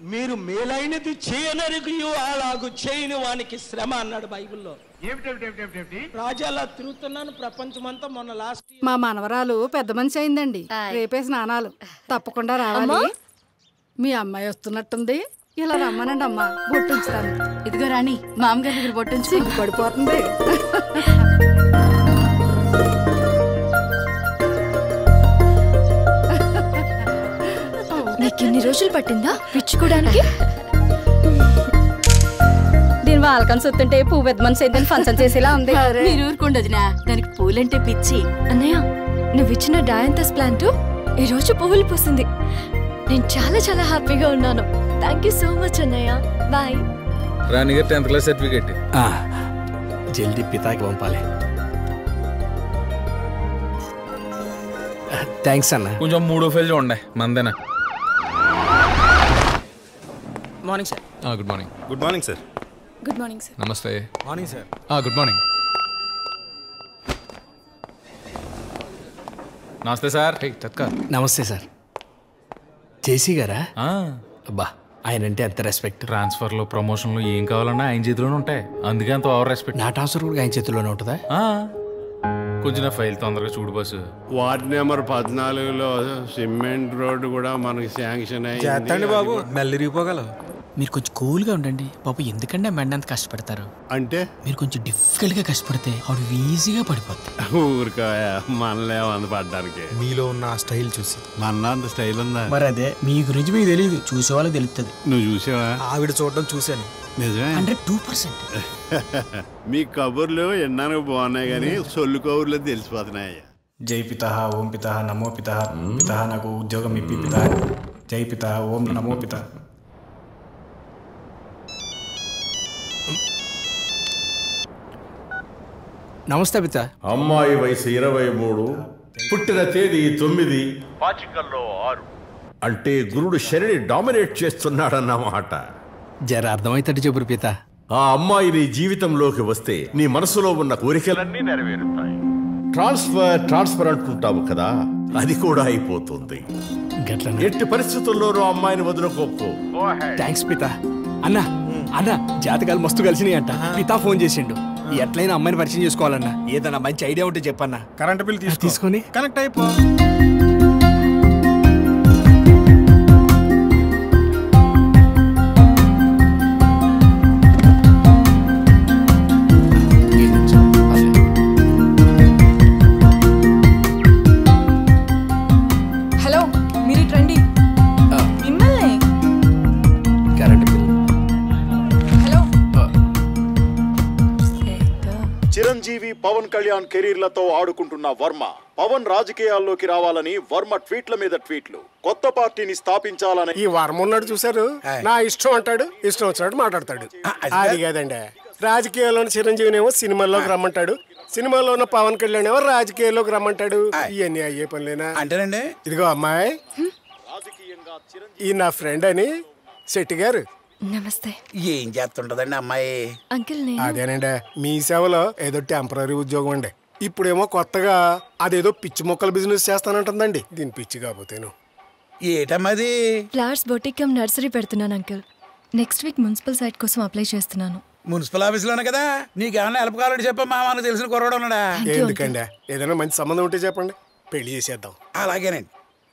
మీరు మేలైనది చేయనరిగియు అలాగు చేయని వానికి శ్రమ అన్నాడు బైబిల్లో. రాజాలా తిరుగుతున్నాను ప్రపంచమంతా. మొన్న లాస్ట్ మా మనవరాలు పెద్ద మనిషి అయిందండి. రేపే స్నానాలు, తప్పకుండా రావాలి. మీ అమ్మాయి వస్తున్నట్టుంది, ఇలా రమ్మనండి అమ్మా, బొట్టుంచుతాను. ఇదిగో రాణి, మామగారి దగ్గర బొట్టుంచి. సిగ్గు పడిపోతుంది. నీకు ఎన్ని రోజులు పట్టిందా పిచ్చుకోవడానికి? దీని వాళ్ళకని సొత్తుంటే పువ్వు పెద్ద మనసు అయితే ఫంక్షన్ చేసేలా ఉంది. మీరు ఊరుకుండదునా, దానికి పూలంటే పిచ్చి. అన్నయ్య, నువ్వు ఇచ్చిన డయాంతస్ ప్లాంట్ ఈ రోజు పువ్వులు పూసింది. నేను చాలా చాలా హ్యాపీగా ఉన్నాను. థ్యాంక్ యూ సో మచ్ అన్నయ్య. బాయ్. రాణి గారు 10th క్లాస్ సర్టిఫికేట్ జల్దీ పితాకి పంపాలి. థ్యాంక్స్ అన్న. కొంచెం 3వ ఫెయిల్ చూడండి, మందేనా. Morning sir. Good morning. Good morning sir. Good morning sir. నమస్తే. Morning sir. Good morning. నమస్తే సార్. నమస్తే సార్. జేసీ గారా? అబ్బా, ఆయన అంటే ఎంత రెస్పెక్ట్. ట్రాన్స్ఫర్లో ప్రమోషన్లో ఏం కావాలన్నా ఆయన చేతిలోనే ఉంటాయి, అందుకే అంత ఓవర్ రెస్పెక్ట్. నా ట్రాన్స్ఫర్ కూడా ఆయన చేతిలోనే ఉంటుందా? కొంచెం నా ఫైల్ తొందరగా చూడు బాసు. వార్డ్ నెంబర్ 14లో సిమెంట్ రోడ్డు కూడా మనకి శాంక్షన్ అయ్యింది బాబు. మెల్లిరిగిపోగలవు. మీరు కొంచెం కూల్గా ఉండండి బాబు. ఎందుకంటే మెండ అంత కష్టపడతారు అంటే మీరు కొంచెం డిఫికల్ట్గా కష్టపడితే ఆవిడ ఈజీగా పడిపోద్ది. ఊరికాయ మనలే వంద పడ్డానికి. మీలో ఉన్న ఆ స్టైల్ చూసి మన అంత స్టైల్ ఉందా? మరి అదే మీ గురించి మీకు తెలియదు, చూసే వాళ్ళకి తెలుస్తుంది. నువ్వు చూసావా? ఆవిడ చూడడం చూశాను. నిజమే. 102%. మీ కబుర్లు ఎన్నాను బాగున్నాయి కానీ సొల్లు కబుర్లు తెలిసిపోతున్నాయి. జై పితా ఓం పితా నమో పితా పితా నాకు ఉద్యోగం ఇప్పి పితా జై పితా ఓం నమో పితా. నమస్తే పితా. అమ్మాయి వయసు 23, పుట్టిన తేదీ 9, పాచికల్లో 6. అంటే గురుడు శనిని డామినేట్ చేస్తున్నాడన్నమాట. జర అర్థమైతట్టు చెప్పురు పితా. ఆ అమ్మాయి నీ జీవితంలోకి వస్తే నీ మనసులో ఉన్న కోరికలన్నీ నెరవేరుతాయి. ట్రాన్స్ఫర్ అంటుంటావు కదా, అది కూడా అయిపోతుంది. ఎట్టి పరిస్థితుల్లోనూ అమ్మాయిని వదులుకోకు. థ్యాంక్స్ పితా. అన్నా అన్నా, జాతకాలు మస్తు కలిసినాయి అంట. పితా ఫోన్ చేసిండు. ఎట్లయినా అమ్మాయిని పరిచయం చేసుకోవాలన్నా. ఏదన్నా మంచి ఐడియా ఉంటే చెప్పన్నా. కరెంట్ బిల్ తీసుకొని కనెక్ట్ అయిపో. హలో, మీరు రండి. మిమ్మల్ని. Current bill. Hello. Chiranjeevi, Pawan Kalyan కెరీర్లతో ఆడుకుంటున్న వర్మ పవన్ రాజకీయాల్లోకి రావాలని వర్మ ట్వీట్ల మీద ట్వీట్లు. కొత్త పార్టీని స్థాపించాలని. ఈ వర్మ ఉన్నాడు చూసారు, నా ఇష్టం అంటాడు, ఇష్టం వచ్చినట్టు మాట్లాడతాడు. అది కాదండి, రాజకీయాల్లోని చిరంజీవినేమో సినిమాల్లోకి రమ్మంటాడు, సినిమాలో ఉన్న పవన్ కళ్యాణ్ ఏమో రాజకీయాల్లోకి రమ్మంటాడు. ఇవన్నీ అయ్యే పనులేనా అంటేనండి. ఇదిగో అమ్మాయి, ఈ నా ఫ్రెండ్ అని శెట్టి గారు. నమస్తే. ఏం చేస్తుంటదండి అమ్మాయి? అంకిల్, అదేనండి, మీ సేవలో ఏదో టెంపరీ ఉద్యోగం అండి. ఇప్పుడేమో కొత్తగా అదేదో పిచ్చి మొక్కల బిజినెస్ చేస్తానంటుందండి. దీని పిచ్చి కాకపోతేను. ఏటమ్మది? ఫ్లవర్స్ బొటిక్ కమ్ నర్సరీ పెడుతున్నాను uncle. Next week municipal site కోసం అప్లై చేస్తున్నాను. మున్సిపల్ ఆఫీస్లోనే కదా. నీకేమన్నా హెల్ప్ కావాలంటే చెప్పమ్మా, మనకు తెలిసిన కుర్రాడు ఉన్నాడా? ఎందుకండి, ఏదైనా మంచి సంబంధం ఉంటే చెప్పండి, పెళ్లి చేసేద్దాం. అలాగేనండి.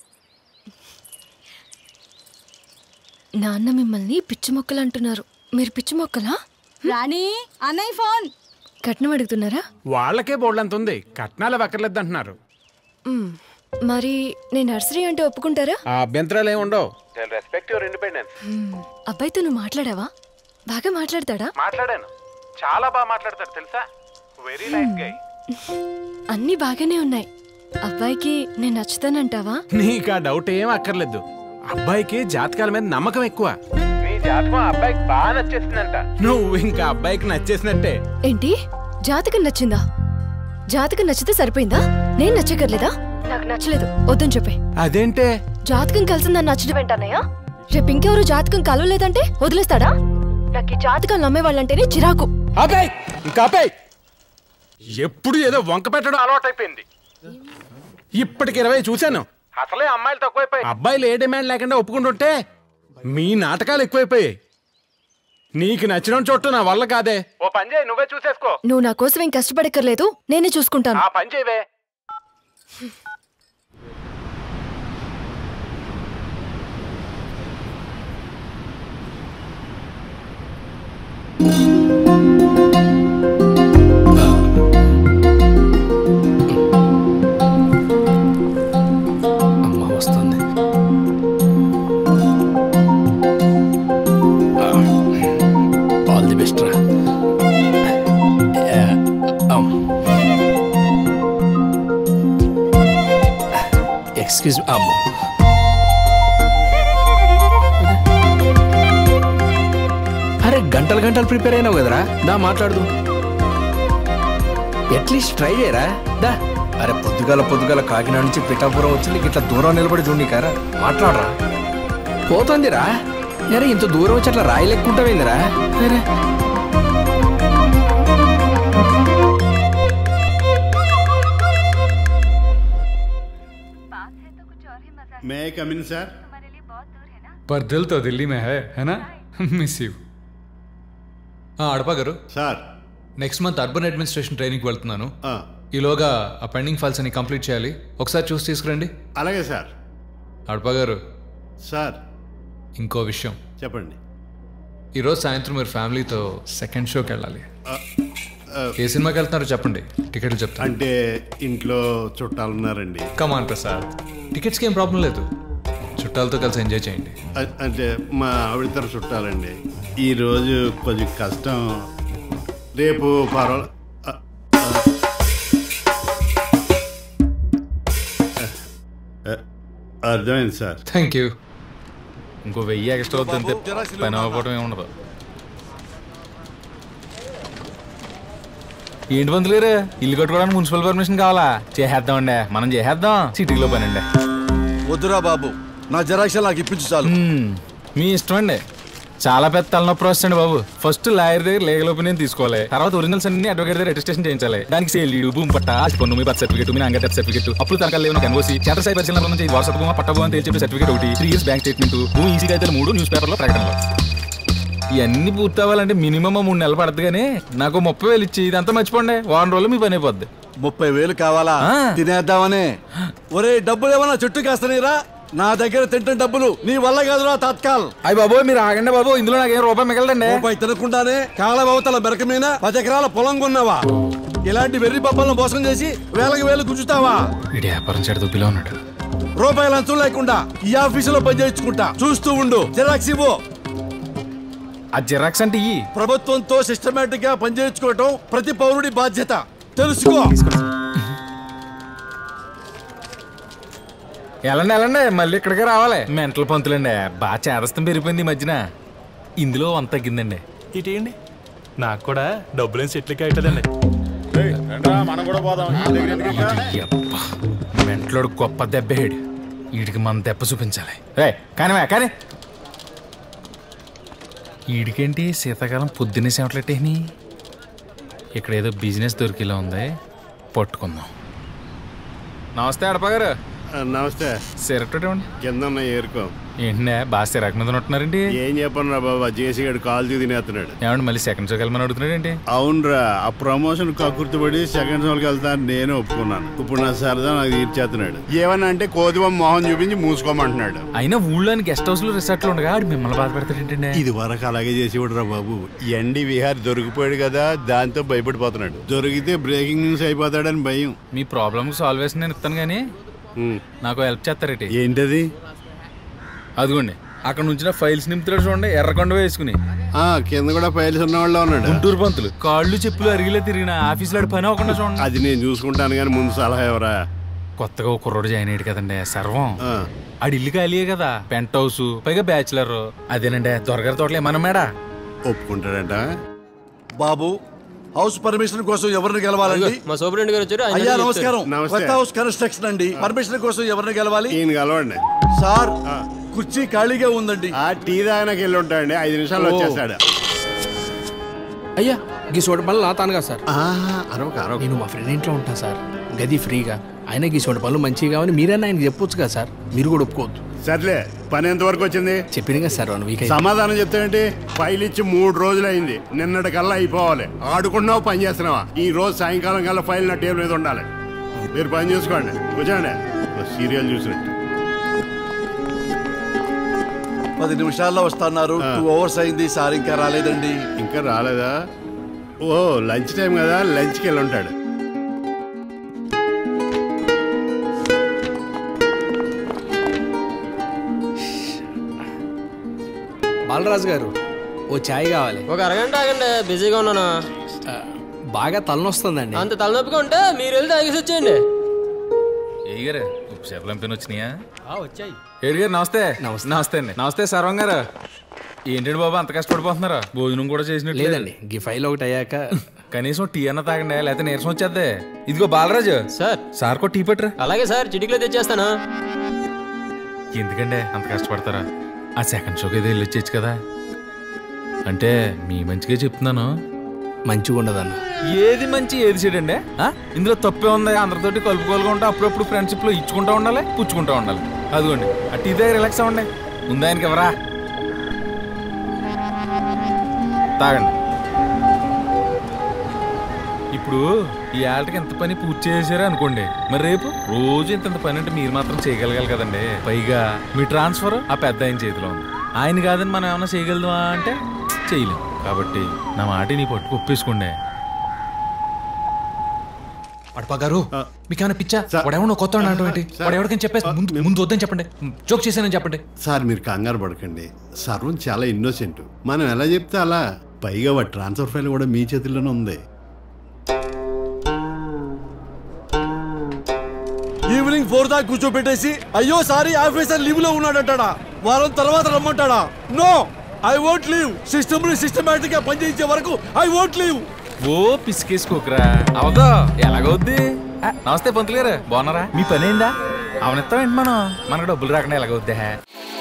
నాన్న మిమ్మల్ని పిచ్చి మొక్కలు అంటున్నారు. మీరు పిచ్చి మొక్కలా? రాణి, అన్నయ్య ఫోన్. కట్నం అడుగుతున్నారా? వాళ్ళకే బోర్డంత ఉంది, కట్నాలు అక్కర్లేదు అంటున్నారు. మరి నేను నర్సరీ అంటే ఒప్పుకుంటారా? ఆ అభ్యంతరాలు ఏమి ఉండవు. అబ్బాయితో నువ్వు మాట్లాడావా? బాగా మాట్లాడతాడా? మాట్లాడాను, చాలా బాగా మాట్లాడతాడు తెలుసా. Very nice guy. అన్నీ బాగానే ఉన్నాయి. అబ్బాయికి నేను నచ్చుతానంటావా? నీకు ఆ డౌట్ ఏం అక్కర్లేదు. అబ్బాయికి జాతకాల మీద నమ్మకం ఎక్కువ. నీ జాతకం అబ్బాయికి బాగా నచ్చేసిందంట. నువ్వు ఇంకా అబ్బాయికి నచ్చేసినట్టే. ఏంటి, జాతకం నచ్చిందా? జాతకం నచ్చితే సరిపోయిందా? నేను నచ్చకర్లేదా? నాకు నచ్చలేదు, వద్దని చెప్పే. అదేంటే? జాతకం కలిసిందని నచ్చడం ఏంటన్నయ్య? రేపు ఇంకెవరు జాతకం కలవలేదంటే వదిలేస్తాడా? నాకు ఈ జాతకాలు నమ్మేవాళ్ళంటేనే చిరాకు. అబ్బాయి ఇంకా అబ్బాయి ఎప్పుడు ఏదో వంక పెట్టడం అలవాటైపోయింది. ఇప్పటికి 20 చూశాను. అసలే అమ్మాయిలు తక్కువైపోయి, అబ్బాయిలు ఏ డిమాండ్ లేకుండా ఒప్పుకుంటుంటే మీ నాటకాలు ఎక్కువైపోయాయి. నీకు నచ్చిన చోటు నా వల్ల కాదే. ఓ పని చేయి, నువ్వే చూసేసుకో. నువ్వు నా కోసం ఏం కష్టపడక్కర్లేదు, నేనే చూసుకుంటాను. ఆ పని చేయవే. అమ్మ వస్తుంది. ఆల్ ది బెస్ట్ రా. Excuse me. అమ్మ అరే గంటలు గంటలు ప్రిపేర్ అయినావు కదరా, దా మాట్లాడదు. అట్లీస్ట్ ట్రై చేయరా దా. అరే పొద్దుగాల కాకినాడ నుంచి పిఠాపురం వచ్చింది, ఇట్లా దూరం నిలబడి చూడండి కారా, మాట్లాడరా. పోతుందిరా. అరే ఇంత దూరం వచ్చి అట్లా రాయి లెక్కుంటావేందిరా. అరే मैं कम इन सर? पर दिल तो दिल्ली में है ना? Miss you. అడపా గారు sir, next month urban administration ట్రైనింగ్కి వెళ్తున్నాను. ఈలోగా ఆ పెండింగ్ ఫైల్స్ అన్ని కంప్లీట్ చేయాలి. ఒకసారి చూసి తీసుకురండి. అలాగే సార్. అడపా గారు సార్, ఇంకో విషయం చెప్పండి. ఈరోజు సాయంత్రం మీరు ఫ్యామిలీతో సెకండ్ షోకి వెళ్ళాలి. ఏ సినిమాకి వెళ్తున్నారో చెప్పండి, టికెట్లు చెప్తాను. అంటే ఇంట్లో చుట్టాలు ఉన్నారండి. కమాన్ ప్రసాద్, టికెట్స్కి ఏం ప్రాబ్లం లేదు, చుట్టాలతో కలిసి ఎంజాయ్ చేయండి. అంటే మా ఆవిడతర చుట్టాలండి. ఈరోజు కొంచెం కష్టం, రేపు పర్వాలేదు. అర్థమైంది సార్. Thank you. ఇంకో 1000 ఎక్స్ట్రా వద్దంతే, పని అవ్వడం ఏముండదు. ఏంటి బంధులేరు, ఇల్లు కట్టుకోవడానికి మున్సిపల్ పర్మిషన్ కావాలా? చేసేద్దామండి, మనం చేసేద్దాం. సిటీలో పని అండి. వద్దురా బాబు, నా జెరాక్స్ నాకు ఇప్పించు చాలు. మీ ఇష్టం అండి. చాలా పెద్ద తలనొప్పి వస్తుంది బాబు. ఫస్ట్ లాయర్ దగ్గర లీగల్ ఒపీనియన్ తీసుకోవాలి, తర్వాత ఒరిజినల్స్ అన్ని అడ్వకేట్ దగ్గర రిజిస్ట్రేషన్ చేయించాలి. దానికి సేల్ భూమి పట్ట, పన్ను, మీ బర్త్ సర్టిఫికేట్, మీ నాన్న డెత్ సర్టిఫికేట్, అప్పుడు తనకాలు లేవు ఎన్ఓసి, చేటర్ సై పరిశీలన నుంచి వారసత్వ భూమా పట్ట భూమా అని చెప్పి సర్టిఫికేట్ ఒకటి, 3 years బ్యాంక్ స్టేట్మెంట్, భూమి ఈసీ అయితే 3 న్యూస్ పేపర్లో ప్రకటనలో. ఇవన్నీ పూర్తి అవ్వాలంటే మినిమం 3 నెలలు పడుతుంది. కానీ నాకు 30,000 ఇచ్చి ఇదంతా మర్చిపోండి, వారం రోజులు మీ పని అయిపోద్ది. 30,000 కావాలా? తినేద్దామనే. ఒరే, డబ్బులు ఏమన్నా చెట్టు కాస్తనేరా? నా దగ్గర తింటే డబ్బులు నీ వల్ల కాదురా తాత్కాల్. అయ్యి బాబు మీరు ఆగండి బాబు, ఇందులో నాకు 1 రూపాయి మిగలదండి. రూపాయి తినకుండానే కాలవతల బెరక మీద 10 ఎకరాల పొలం కొన్నావా? ఇలాంటి వెర్రి పబ్బలను మోసం చేసి వేలకు వేలు గుంజుతావా? వీడి వ్యాపారం చెడు దుబ్బిలో ఉన్నాడు. రూపాయి లంచం లేకుండా ఈ ఆఫీసులో పనిచేయించుకుంటా, చూస్తూ ఉండు. జిరాక్స్ ఇవ్వు. ఆ జిరాక్స్ అంటే ఈ ప్రభుత్వంతో సిస్టమేటిక్ గా పనిచేయించుకోవటం ప్రతి పౌరుడి బాధ్యత, తెలుసుకో. వెళ్ళండి, మళ్ళీ ఇక్కడికే రావాలి. మెంటల్ పంతులండి, బాగా చేదస్తం పెరిగిపోయింది ఈ మధ్యన. ఇందులో అంత తగ్గిందండి. ఇటేయండి, నాకు కూడా డబ్బులేం సెట్లకి అవుతుందండి. మెంటలోడు గొప్ప దెబ్బేడు, వీడికి మన దెబ్బ చూపించాలి. కానీ వీడికేంటి శీతాకాలం పొద్దున్నే సెమట్లెట్టేని. ఇక్కడ ఏదో బిజినెస్ దొరికేలా ఉంది, పట్టుకుందాం. నమస్తే అడప గారు. నమస్తే. సిరక్ట్ కింద ఉన్న ఏరుకో. ఏంటనే బాగా సిరాక్ మీద ఉంటున్నారండి? ఏం చెప్పను రా బాబా, జేసీ గడు కాల్ తినేస్తున్నాడు. ఏమండి మళ్ళీ సెకండ్ షోకి వెళ్ళమని అడుగుతున్నాడు ఏంటి? అవునరా, ఆ ప్రమోషన్ కక్కుర్తిపడి సెకండ్ షోకి వెళ్తాను నేను ఒప్పుకున్నాను. ఇప్పుడు నా సరదా నాకు తీర్చేస్తున్నాడు. ఏమన్నా అంటే కోతిబొమ్మ మొహం చూపించి మూసుకోమంటున్నాడు. అయినా ఊళ్ళోని గెస్ట్ హౌస్ లో రిసార్ట్లు ఉండగా మిమ్మల్ని బాధపడతాడు ఏంటండి? ఇది వరకు అలాగే చేసేవాడు రా బాబు. ఎండి విహార్ దొరికిపోయాడు కదా, దాంతో భయపడిపోతున్నాడు. దొరికితే బ్రేకింగ్ న్యూస్ అయిపోతాడని భయం. మీ ప్రాబ్లమ్ సాల్వ్ చేసి నేను ఇస్తాను కానీ నాకు హెల్ప్ చేస్తారేంటి? ఏంటది? అదిగోండి అక్కడ నుంచి ఫైల్స్ నింపుతాడు చూడండి, ఎర్రకొండ వేసుకుని. కింద కూడా ఫైల్స్ ఉన్న వాళ్ళు ఉన్నాడు. గుంటూరు పంతులు కాళ్ళు చెప్పులు అరిగిలే తిరిగిన ఆఫీసులో పని అవ్వకుండా చూడండి. అది నేను చూసుకుంటాను కానీ ముందు సలహా ఎవరా? కొత్తగా ఒక కుర్రోడు జాయిన్ అయ్యాడు కదండి సర్వం. ఆడి ఇల్లు ఖాళీయే కదా, పెంట్ హౌస్, పైగా బ్యాచులర్. అదేనండి దొరగారి తోటలు ఏమన్నా మేడా ఒప్పుకుంటాడంట. బాబు, హౌస్ పర్మిషన్ కోసం ఎవరిని గెలవాలండి? మా సూపరింటెండెంట్ గారు వచ్చారు. అయ్యా నమస్కారం. కొత్త హౌస్ కన్స్ట్రక్షన్ అండి. పర్మిషన్ కోసం ఎవరిని గెలవాలి? ఈయన గెలవండి సార్. కుర్చీ ఖాళీగా ఉందండి. ఆ టీ దానికి వెళ్ళి ఉంటాడండి, 5 నిమిషాల్లో వచ్చేస్తాడు. అయ్యా గీ సోటి పనులు నా తానుగా సార్. అరవక నేను మా ఫ్రెండ్ ఇంట్లో ఉంటాను సార్, గది ఫ్రీగా. ఆయన గీ సోటి పనులు మంచిగా కావని మీరైనా ఆయనకి చెప్పొచ్చు కదా సార్, మీరు కూడా ఒప్పుకోవద్దు. సర్లే పని ఎంతవరకు వచ్చింది? చెప్పింది కదా సార్ 1 వీక్. సమాధానం చెప్తావేంటి? ఫైల్ ఇచ్చి 3 రోజులు అయింది. నిన్నటికల్లా అయిపోవాలి. ఆడుకుంటున్నావు, పని చేస్తున్నావా? ఈ రోజు సాయంకాలం కల్లా ఫైల్ నా టేబుల్ మీద ఉండాలి. మీరు పని చూసుకోండి. కూర్చోండి. సీరియల్ చూసినట్టు. 10 నిమిషాల్లో వస్తున్నారు. 2 hours అయింది సార్, ఇంకా రాలేదండి. ఇంకా రాలేదా? ఓ లంచ్ టైం కదా, లంచ్కి వెళ్ళి ఉంటాడు. బాలరాజు గారు, ఓ చాయ్ కావాలి. ఒక అరగంట ఆగండి, బిజీగా ఉన్నాను. బాగా తలనొస్తుందండి. అంత తలనొప్పిగా ఉంటే మీరు వెళ్ళి తాగేసి వచ్చేయండి. ఏగారు ఉప్పు చేపలు ఎంపిన వచ్చినాయా? వచ్చాయి. ఏడు గారు నమస్తే. నమస్తే అండి. నమస్తే సర్వం గారు. ఏంటండి బాబు అంత కష్టపడిపోతున్నారా? భోజనం కూడా చేసినట్టు లేదండి. ఈ ఫైల్ ఒకటి అయ్యాక కనీసం టీ అన్న తాగండి, లేకపోతే నీరసం వచ్చేద్దే. ఇదిగో బాలరాజు సార్ కూడా టీ పట్టరా. అలాగే సార్, చిటికలో తెచ్చేస్తాను. ఎందుకండి అంత కష్టపడతారా? ఆ సెకండ్ షోకి ఏదో వెళ్ళి వచ్చేచ్చు కదా. అంటే మీ మంచిగా చెప్తున్నాను. మంచిగా ఉండదన్న. ఏది మంచి ఏది చెడండి? ఇందులో తప్పే ఉంది. అందరితోటి కలుపుకోలుగా ఉంటా, అప్పుడప్పుడు ఫ్రెండ్షిప్ లో ఇచ్చుకుంటా ఉండాలి, పుచ్చుకుంటా ఉండాలి. అదిగోండి ఆ టీ దగ్గర రిలాక్స్ అవ్వండి. ముందు ఆయనకి ఎవరా తాగండి. ఇప్పుడు ఈ ఆటకి ఎంత పని పూర్తి చేశారా అనుకోండి, మరి రేపు రోజు ఇంత పని అంటే మీరు మాత్రం చేయగలగాలి కదండి. పైగా మీ ట్రాన్స్ఫర్ ఆ పెద్ద ఆయన చేతిలో ఉంది. ఆయన కాదని మనం ఏమన్నా చేయగలదా అంటే చేయలేం. కాబట్టి నా మాట నీ పట్టుకు ఒప్పేసుకోండి. అడపా గారు, మీకేమైనా పిచ్చా? వాడేమన్నా కొత్త వాడు ఎవరికైనా చెప్పేసి ముందు వద్దని చెప్పండి. జోక్ చేశానని చెప్పండి. సార్ మీరు కంగారు పడకండి. సర్వం చాలా ఇన్నోసెంట్. మనం ఎలా చెప్తే అలా. పైగా వాడి ట్రాన్స్ఫర్ ఫైల్ కూడా మీ చేతుల్లోనే ఉంది. ఈవినింగ్ 4 దాకా కూర్చోబెట్టేసి అయ్యో సారీ ఆఫీసర్ లీవ్ లో ఉన్నాడంటాడా? వారం తర్వాత రమ్మంటాడా? No, I won't leave. System systematic గా పనిచేసే వరకు ఐ వోంట్ లీవ్. ఓ పిసికేసుకోకరా, అవదో ఎలాగవుద్ది. నమస్తే పంతులు గారు, బాగున్నారా? మీ పని ఏందా? అవనిస్తామేంటి మనం? మనకు డబ్బులు రాకుండా ఎలాగవుద్దా?